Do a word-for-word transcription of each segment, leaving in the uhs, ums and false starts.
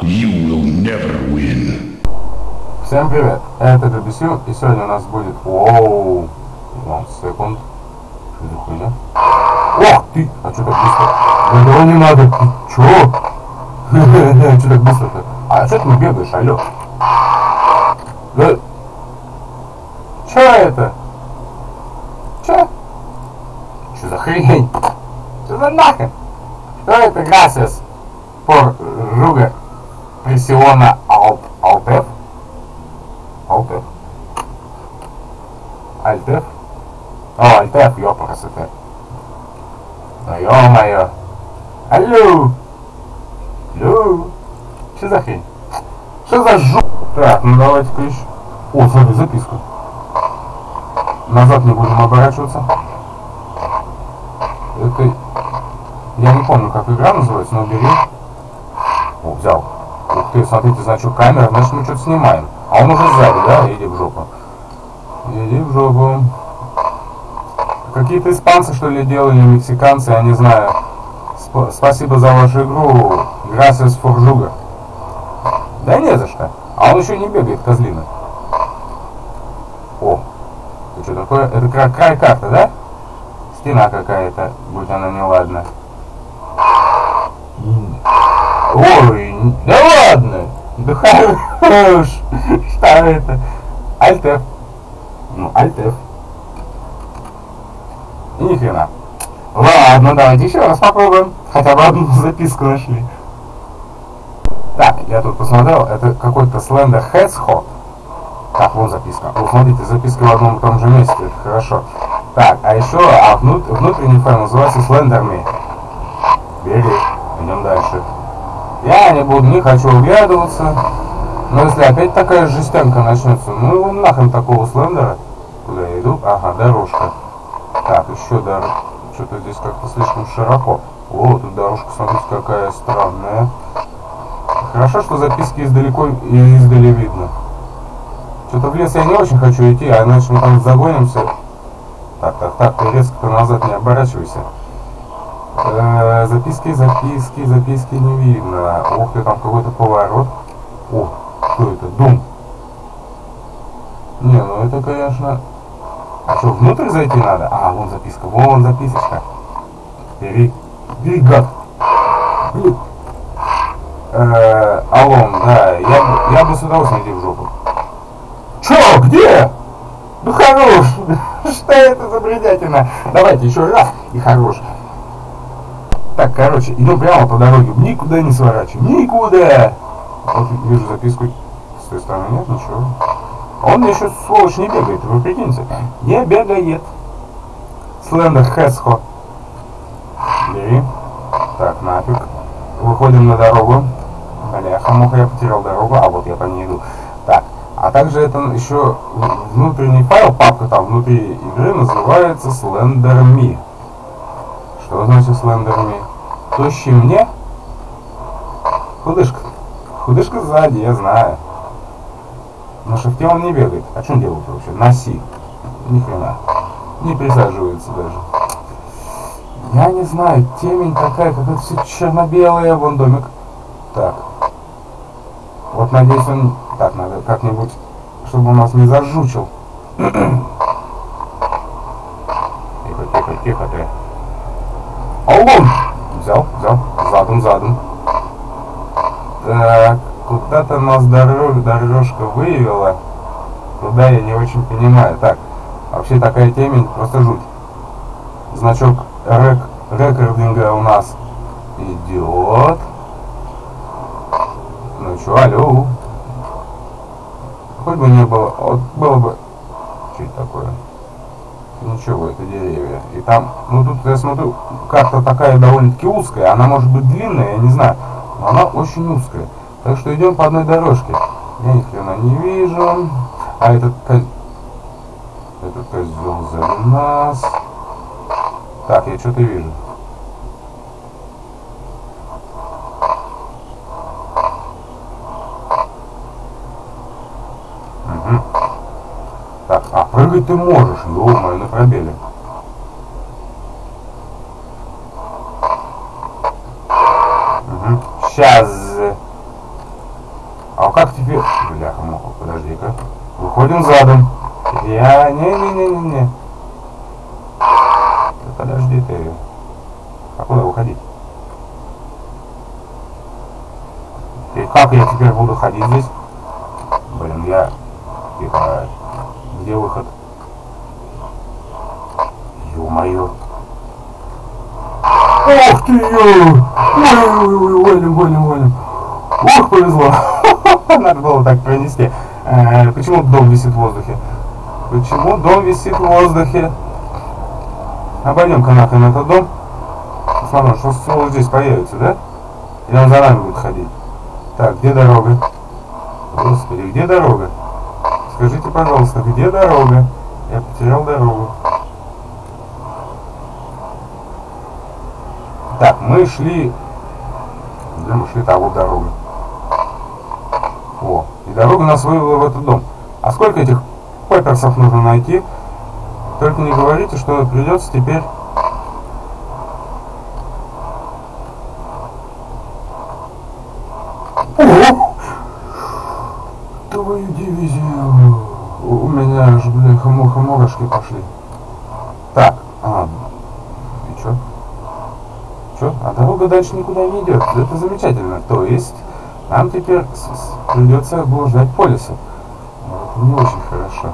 You will never win. Всем привет, это би би си, и сегодня у нас будет... Воу! One секунд. Что за хуйня? Ох ты! А что так быстро? Да давай не надо! Ты чё? Что так быстро-то? А что ты не бегаешь, алё? Да... Чё это? Чё? Чё за хрень? Чё за нахрен? Что это, gracias por jugar presiona alt alt F? Alt F? Alt F? О, Alt F, ёпрст. Ну ё-моё. Алло! Алло! Что за хрень? Что за жу... Так, ну давайте-ка еще... О, смотри, записку. Назад не будем оборачиваться. Это... Я не помню, как игра называется, но бери. О, взял. Ух ты, смотрите, значок камеры, значит мы что-то снимаем. А он уже сзади, да? Иди в жопу. Иди в жопу. Какие-то испанцы, что ли, делали, мексиканцы, я не знаю. Сп спасибо за вашу игру. Gracias for jugar. Да не за что. А он еще не бегает, козлина. О, это что такое? Это край, край карты, да? Стена какая-то, будь она неладна. Ой, да ладно! Да хорош! Что это? Alt F. Ну, Alt F. И ни хрена. Ладно, давайте еще раз попробуем. Хотя бы одну записку нашли. Так, я тут посмотрел, это какой-то Slender Hedgehog. Так, вон записка. Вот смотрите, записка в одном и том же месте, это хорошо. Так, а еще а внут, внутренний файл называется Slenderme. Бери, идем дальше. Я не буду, не хочу вглядываться. Но если опять такая жестянка начнется, ну нахрен такого слендера. Куда я иду? Ага, дорожка. Так, еще дорожка. Что-то здесь как-то слишком широко. О, тут дорожка, смотрите, какая странная. Хорошо, что записки издалеко и издали видно. Что-то в лес я не очень хочу идти, а иначе мы там загонимся. Так, так, так, ты резко-то назад не оборачивайся. Э-э, записки, записки, записки не видно. Ух ты, там какой-то поворот. О, что это? Дом. Не, ну это, конечно... А что, внутрь зайти надо? А, вон записка, вон записочка. Бери, бери, гад. Блин. Э-э, Алон, да, я бы, я бы с удовольствием иди в жопу. Чё, где? Ну хорош! Что это за бредятина? Давайте еще раз и хорош. Так, короче, иду прямо по дороге, никуда не сворачиваем, никуда. Вот вижу записку, с той стороны нет ничего. А он еще, сволочь, не бегает, вы прикиньте. Не бегает. Slender Hedgehog. Бери. Так, нафиг. Выходим на дорогу. Бляха-муха, я потерял дорогу, а вот я по ней иду. Так, а также это еще внутренний файл, папка там внутри игры называется Slenderme. Что значит Slenderme? Тощий мне? Худышка. Худышка сзади, я знаю. На шифте он не бегает. А что он делает вообще? Носи. Ни хрена. Не присаживается даже. Я не знаю, темень такая, какая-то все черно-белая, вон домик. Так. Вот надеюсь он... Так, надо как-нибудь, чтобы он нас не зажучил. Тихо, тихо, тихо ты. Аллон! Взял, взял. Задом, задом. Так, куда-то нас дорог, дорожка вывела. Куда, я не очень понимаю. Так, вообще такая темень, просто жуть. Значок рек, рекординга у нас идет. Ну чё, алло. Хоть бы не было, вот было бы... Что это такое? Ничего, это деревья. И там, ну тут я смотрю, карта такая довольно-таки узкая. Она может быть длинная, я не знаю. Но она очень узкая. Так что идем по одной дорожке. Я ни хрена не вижу. А этот козел... Этот козел за нас. Так, я что-то вижу. Угу. Так, а прыгать ты можешь, ё-моё, на пробеле. Угу. Сейчас. Выходим задом. Я... Не-не-не-не-не. Подожди ты. А куда выходить? И как я теперь буду ходить здесь? Блин, я... Тихо. Где выход? Ё-моё. Ох ты ё! Ой-ой-ой, валим, валим, валим. Ох, повезло. Надо было так пронести. Э, почему дом висит в воздухе? Почему дом висит в воздухе? Обойдем-ка нахрен этот дом. Посмотрим, что ствол здесь появится, да? Или он за нами будет ходить? Так, где дорога? Господи, где дорога? Скажите, пожалуйста, где дорога? Я потерял дорогу. Так, мы шли... Где мы шли? Там вот дорога. О, и дорога нас вывела в этот дом. А сколько этих пепперсов нужно найти? Только не говорите, что придется теперь... О! Твою дивизию! У меня аж, бляха, муха, мурашки пошли. Так, а, и чё? Чё? А дорога дальше никуда не идет. Это замечательно. То есть, нам теперь придется блуждать по лесу. Это не очень хорошо.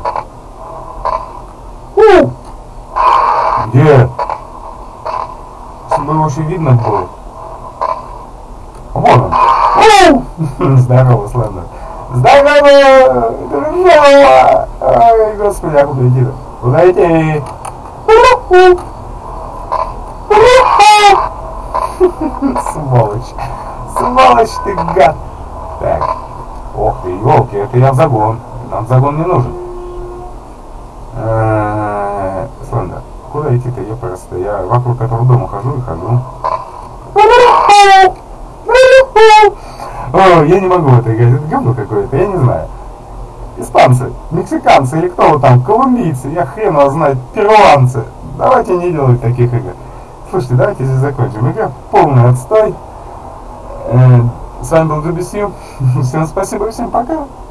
У! Где? Чтобы его очень видно было. Вон он. Здорово, Слендер. Здорово! Здорово! Ой, господи, а куда идти-то? Куда идти? Сволочь. Сволочь ты, гад. Так. Ох ты, елки, это я в загон. Нам загон не нужен. Слендер, куда идти-то? Я просто, я вокруг этого дома хожу и хожу. О, я не могу в это играть, это говно какое-то, я не знаю. Испанцы, мексиканцы или кто вы там, колумбийцы, я хрен вас знает, перуанцы. Давайте не делать таких игр. Слушайте, давайте здесь закончим. Игра полный отстой. Э, с вами был джи би си. Всем спасибо и всем пока.